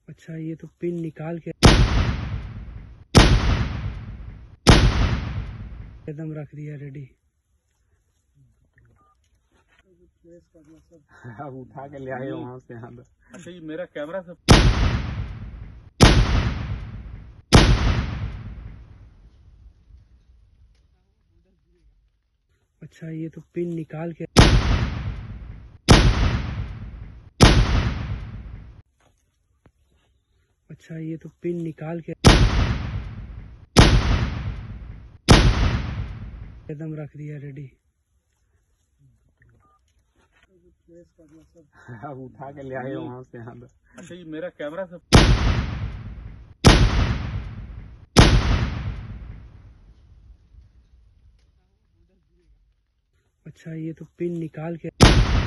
अच्छा, ये तो पिन निकाल के एकदम रख दिया रेडी। अब उठा के ले आए वहां से यहाँ। अच्छा, ये मेरा कैमरा सब अच्छा, ये तो पिन निकाल के अच्छा, ये तो पिन निकाल के एकदम रख दिया रेडी। अब उठा के ले आए वहां से यहाँ। अच्छा, ये मेरा कैमरा सब अच्छा, ये तो पिन निकाल के